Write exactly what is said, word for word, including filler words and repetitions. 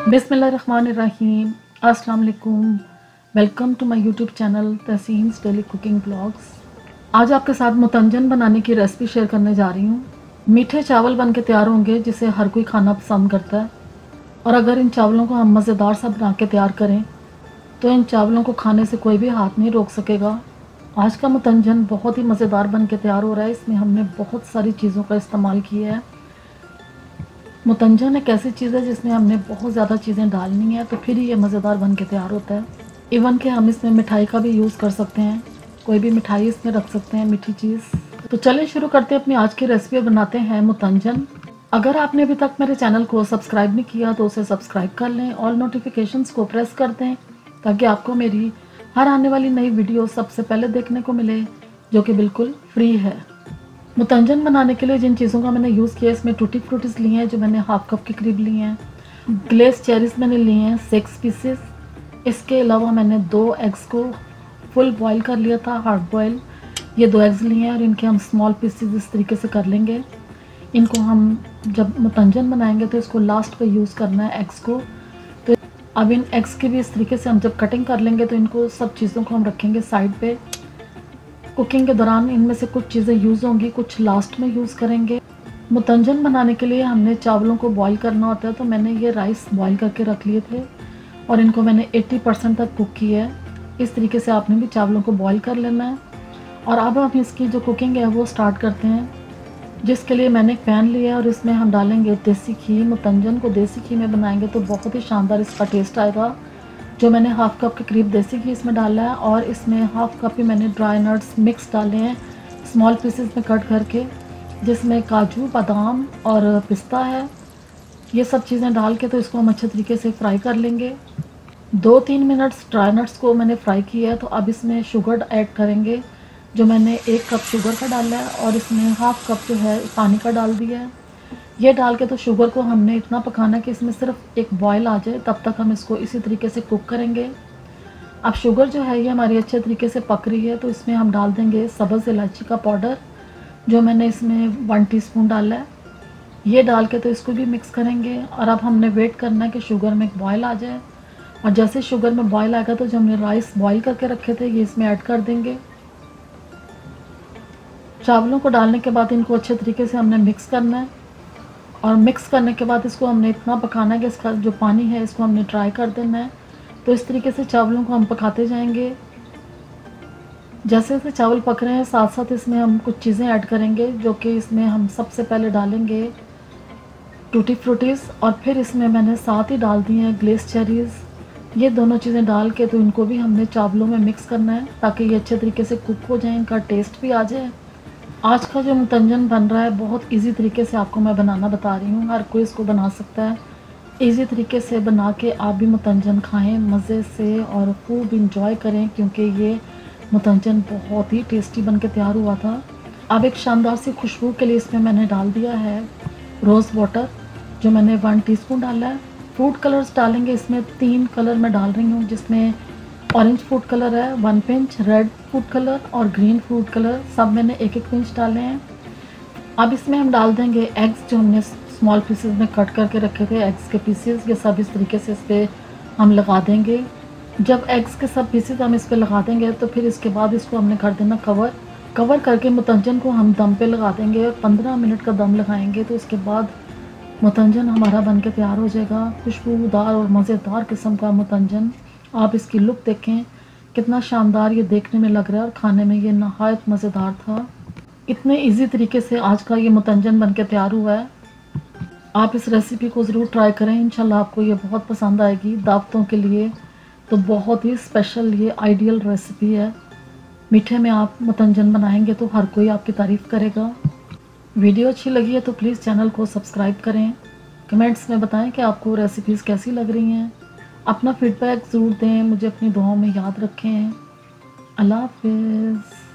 बिस्मिल्लाहिर्रहमानिर्रहीम, अस्सलाम वालेकुम। Welcome to my YouTube channel Tahseen's daily cooking blogs. आज आपके साथ मुतंजन बनाने की रेसिपी शेयर करने जा रही हूँ। मीठे चावल बन के तैयार होंगे जिसे हर कोई खाना पसंद करता है, और अगर इन चावलों को हम मज़ेदार सा बना के तैयार करें तो इन चावलों को खाने से कोई भी हाथ नहीं रोक सकेगा। आज का मुतंजन बहुत ही मज़ेदार बन के तैयार हो रहा है। इसमें हमने बहुत सारी चीज़ों का इस्तेमाल किया है। मुतंजन एक ऐसी चीज़ है जिसमें हमने बहुत ज़्यादा चीज़ें डालनी है तो फिर ही ये मज़ेदार बन के तैयार होता है। इवन कि हम इसमें मिठाई का भी यूज़ कर सकते हैं, कोई भी मिठाई इसमें रख सकते हैं, मीठी चीज़। तो चलिए शुरू करते हैं अपनी आज की रेसिपी, बनाते हैं मुतंजन। अगर आपने अभी तक मेरे चैनल को सब्सक्राइब नहीं किया तो उसे सब्सक्राइब कर लें, ऑल नोटिफिकेशंस को प्रेस कर दें ताकि आपको मेरी हर आने वाली नई वीडियो सबसे पहले देखने को मिले, जो कि बिल्कुल फ्री है। मुतंजन बनाने के लिए जिन चीज़ों का मैंने यूज़ किया, इसमें टूटी फ्रूटीज़ लिए हैं जो मैंने हाफ कप के करीब लिए हैं। ग्लेस चेरीज़ मैंने लिए हैं सिक्स पीसेस। इसके अलावा मैंने दो एग्स को फुल बॉईल कर लिया था, हार्ड बॉईल। ये दो एग्स लिए हैं और इनके हम स्मॉल पीसेस इस तरीके से कर लेंगे। इनको हम जब मुतंजन बनाएंगे तो इसको लास्ट पे यूज़ करना है एग्स को। तो अब इन एग्स की भी इस तरीके से हम जब कटिंग कर लेंगे तो इनको सब चीज़ों को हम रखेंगे साइड पे। कुकिंग के दौरान इनमें से कुछ चीज़ें यूज़ होंगी, कुछ लास्ट में यूज़ करेंगे। मुतंजन बनाने के लिए हमने चावलों को बॉईल करना होता है, तो मैंने ये राइस बॉईल करके रख लिए थे और इनको मैंने अस्सी परसेंट तक कुक किया है। इस तरीके से आपने भी चावलों को बॉईल कर लेना है। और अब हम इसकी जो कुकिंग है वो स्टार्ट करते हैं, जिसके लिए मैंने एक पैन लिया है और इसमें हम डालेंगे देसी घी। मुतंजन को देसी घी में बनाएंगे तो बहुत ही शानदार इसका टेस्ट आएगा। जो मैंने हाफ़ कप के करीब देसी घी इसमें डाला है और इसमें हाफ़ कप ही मैंने ड्राई नट्स मिक्स डाले हैं स्मॉल पीसेस में कट करके, जिसमें काजू, बादाम और पिस्ता है। ये सब चीज़ें डाल के तो इसको हम अच्छे तरीके से फ्राई कर लेंगे। दो तीन मिनट्स ड्राई नट्स को मैंने फ्राई किया है। तो अब इसमें शुगर ऐड करेंगे, जो मैंने एक कप शुगर का डाला है और इसमें हाफ़ कप जो है पानी का डाल दिया है। ये डाल के तो शुगर को हमने इतना पकाना है कि इसमें सिर्फ एक बॉयल आ जाए, तब तक हम इसको इसी तरीके से कुक करेंगे। अब शुगर जो है ये हमारी अच्छे तरीके से पक रही है, तो इसमें हम डाल देंगे सब्ज़ इलायची का पाउडर, जो मैंने इसमें वन टीस्पून डाला है। ये डाल के तो इसको भी मिक्स करेंगे। और अब हमने वेट करना है कि शुगर में एक बॉयल आ जाए, और जैसे शुगर में बॉयल आएगा तो जो हमने राइस बॉयल करके रखे थे ये इसमें ऐड कर देंगे। चावलों को डालने के बाद इनको अच्छे तरीके से हमने मिक्स करना है, और मिक्स करने के बाद इसको हमने इतना पकाना है कि इसका जो पानी है इसको हमने ड्राई कर देना है। तो इस तरीके से चावलों को हम पकाते जाएंगे। जैसे जैसे चावल पक रहे हैं साथ साथ इसमें हम कुछ चीज़ें ऐड करेंगे, जो कि इसमें हम सबसे पहले डालेंगे टूटी फ्रूटीज़, और फिर इसमें मैंने साथ ही डाल दी हैं ग्लेस चेरीज़। ये दोनों चीज़ें डाल के तो इनको भी हमने चावलों में मिक्स करना है ताकि ये अच्छे तरीके से कुक हो जाए, इनका टेस्ट भी आ जाए। आज का जो मुतंजन बन रहा है बहुत इजी तरीके से आपको मैं बनाना बता रही हूँ। हर कोई इसको बना सकता है। इजी तरीके से बना के आप भी मुतंजन खाएं मज़े से और खूब इंजॉय करें, क्योंकि ये मुतंजन बहुत ही टेस्टी बन के तैयार हुआ था। अब एक शानदार सी खुशबू के लिए इसमें मैंने डाल दिया है रोज़ वाटर, जो मैंने वन टीस्पून डाला है। फूड कलर्स डालेंगे, इसमें तीन कलर मैं डाल रही हूँ, जिसमें ऑरेंज फूड कलर है one pinch, red food colour और ग्रीन फूड कलर, सब मैंने एक एक पिंच डाले हैं। अब इसमें हम डाल देंगे एग्स, जो हमने स्मॉल पीसेस में कट करके रखे थे एग्स के पीसेस। ये सब इस तरीके से इस पर हम लगा देंगे। जब एग्स के सब पीसेस हम इस पर लगा देंगे तो फिर इसके बाद इसको हमने कर देना कवर। कवर करके मुतंजन को हम दम पे लगा देंगे और पंद्रह मिनट का दम लगाएंगे। तो इसके बाद मुतंजन हमारा बन के तैयार हो जाएगा। खुशबूदार और मज़ेदार किस्म का मुतंजन। आप इसकी लुक देखें कितना शानदार ये देखने में लग रहा है, और खाने में ये नहायत मज़ेदार था। इतने इजी तरीके से आज का ये मुतंजन बन के तैयार हुआ है। आप इस रेसिपी को ज़रूर ट्राई करें, इंशाल्लाह आपको ये बहुत पसंद आएगी। दावतों के लिए तो बहुत ही स्पेशल ये आइडियल रेसिपी है। मीठे में आप मुतंजन बनाएंगे तो हर कोई आपकी तारीफ़ करेगा। वीडियो अच्छी लगी है तो प्लीज़ चैनल को सब्सक्राइब करें। कमेंट्स में बताएं कि आपको रेसिपीज़ कैसी लग रही हैं। अपना फीडबैक ज़रूर दें, मुझे अपनी दुआओं में याद रखें। अल्लाह हाफ़िज़।